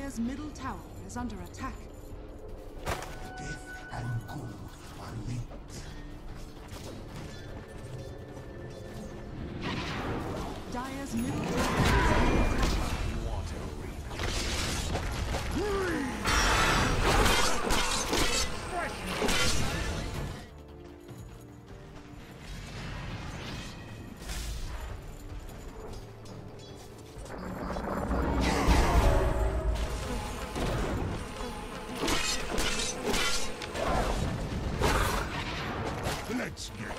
Dire's middle tower is under attack. Death and good are linked. Dire's middle tower is under attack. Let's get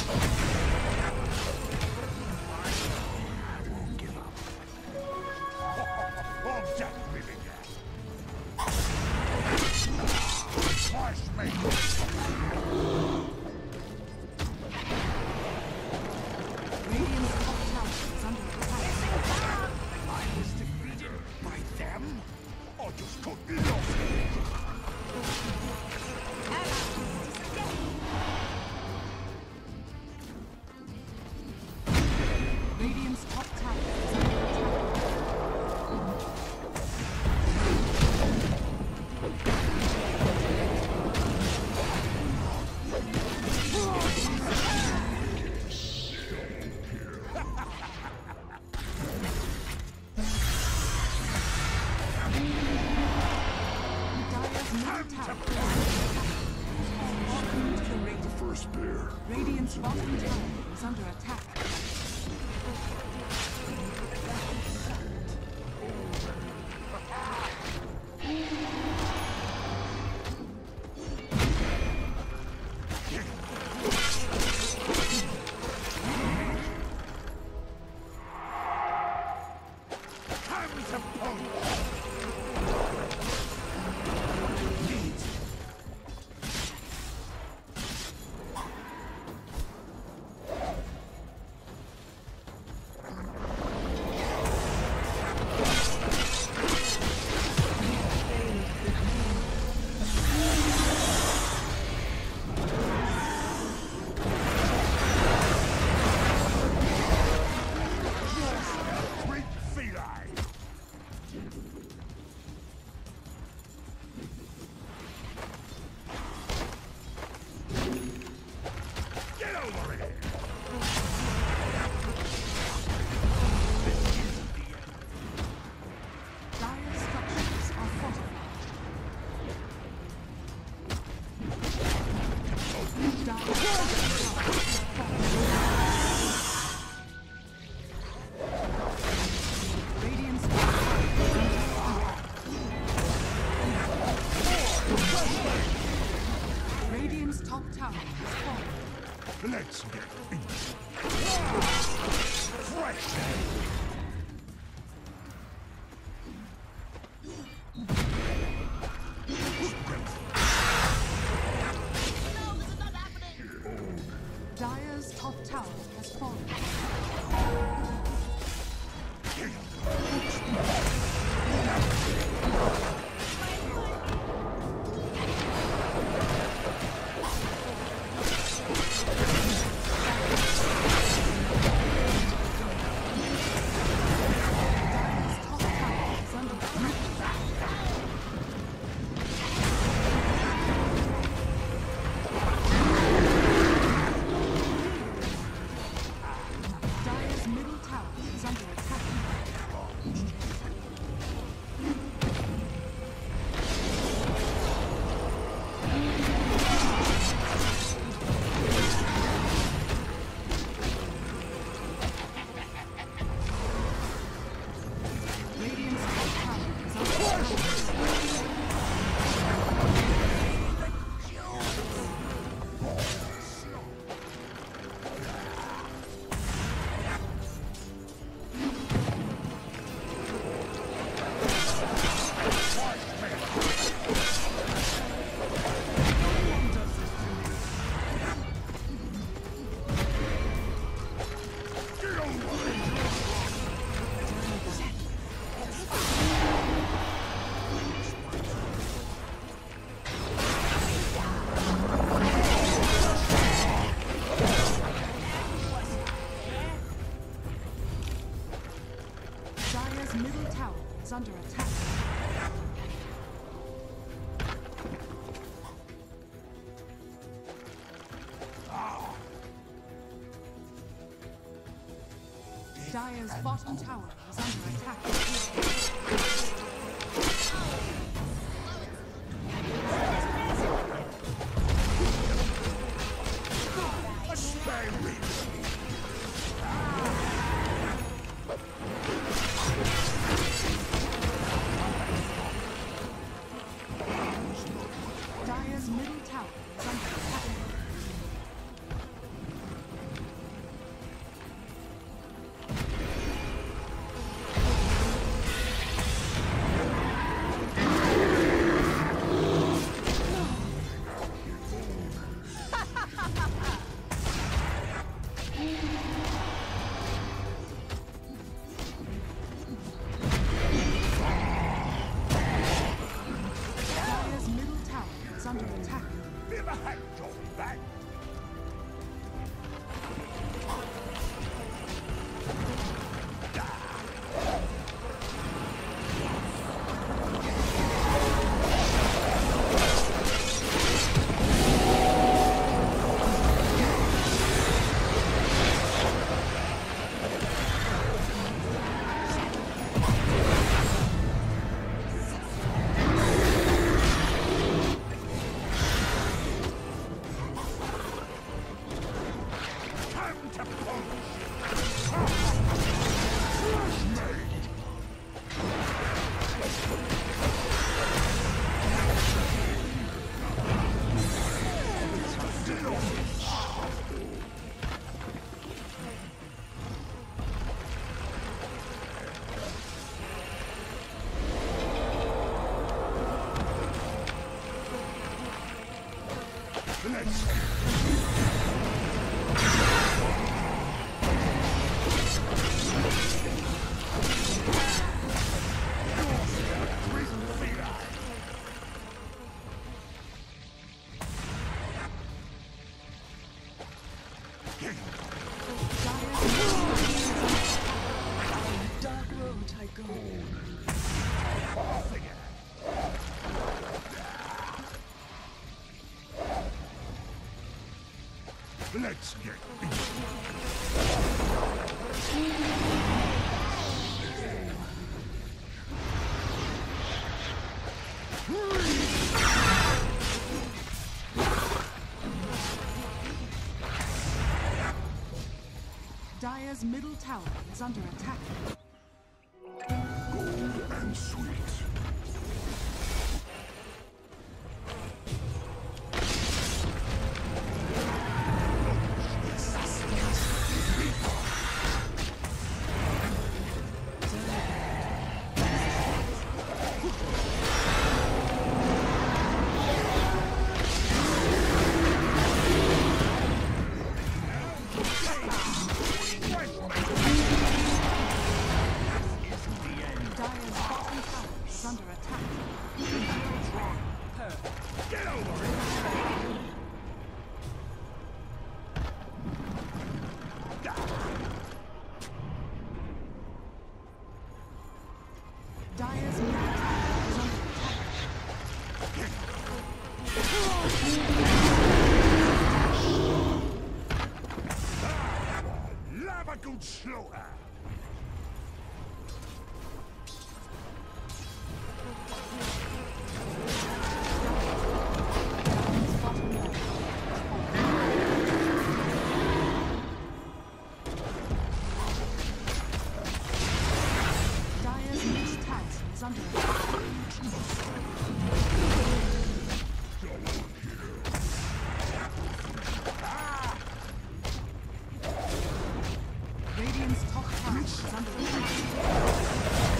I won't give up. All that living Smash me! Radiant's top tower is under attack. I was defeated by them? Or just cut me off? Radiant's top tower is under attack. Dire's middle tower is under attack. First bear. Radiant's bottom tower is under attack. Time to pump! Great feline! Get over here! Dire structures are fortified. Dire Radiant's top tower is under attack. Radiant's top tower is falling. Let's get beat! Fresh air! Dire's top tower has fallen. Dire's top tower is under attack. Dire's bottom tower is under attack. Dire's middle tower is under attack. Dire's middle tower is under attack. Never had your back. Time to punch. Let's Dark road I go. Let's get Dire's middle tower is under attack. gold and sweet. Dire's bottom tower is under attack. Get over it! Dire's middle tower is under attack. Lava good slaughter! Dire's middle tower is under attack. Radiant's top tower is under attack.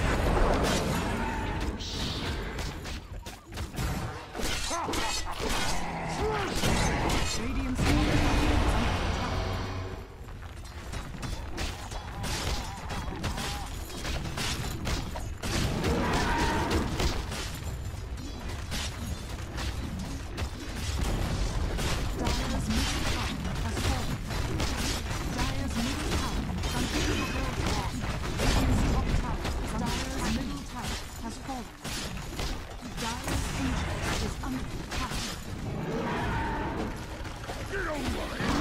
Radiant's top tower is under attack. Dire's middle tower has fallen. Dire's middle tower is under attack. Radiant's top tower is under attack. Dire's middle tower has fallen. Dire's ancient is under attack. Get over it!